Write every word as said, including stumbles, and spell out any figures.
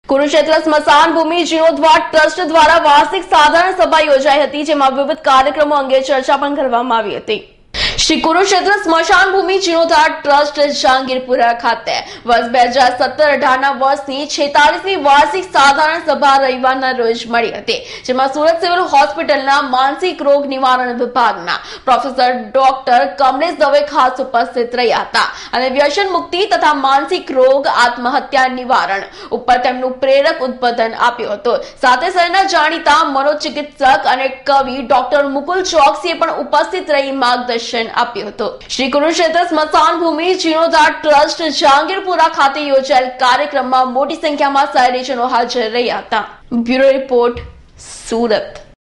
કુરુક્ષેત્ર સ્મશાન ભૂમિ જીર્ણોદ્ધાર ટ્રસ્ટ દ્વારા વાર્ષિક સાધારણ સભા યોજાઈ હતી, જેમાં વિવિધ કાર્યક્રમો અંગે ચર્ચા પણ કરવામાં આવી હતી। શ્રી કુરુક્ષેત્ર સ્મશાન ભૂમિ જીર્ણોદ્ધાર ટ્રસ્ટ જહાંગીરપુરા ખાતે વર્ષ બે હજાર સત્તર અઢારના વર્ષની છેતાલીસમી વાર્ષિક સાધારણ સભા રવિવારના રોજ મળી હતી, જેમાં સુરત સિવિલ હોસ્પિટલના માનસિક રોગ નિવારણ વિભાગના પ્રોફેસર ડોક્ટર કમલેશ દવે ખાસ ઉપસ્થિત રહ્યા હતા અને વ્યસન મુક્તિ તથા માનસિક રોગ આત્મહત્યા નિવારણ ઉપર તેમનું પ્રેરક ઉદ્બોધન આપ્યું હતું। સાથે શહેરના જાણીતા મનોચિકિત્સક અને કવિ ડોક્ટર મુકુલ ચોકસીએ પણ ઉપસ્થિત રહી માર્ગદર્શન આપ્યું હતું। શ્રી કુરુક્ષેત્ર સ્મશાન ભૂમિ જીર્ણોદ્ધાર ટ્રસ્ટ જહાંગીરપુરા ખાતે યોજાયેલ કાર્યક્રમમાં મોટી સંખ્યામાં શહેરીજનો હાજર રહ્યા હતા। Bureau report, Surat.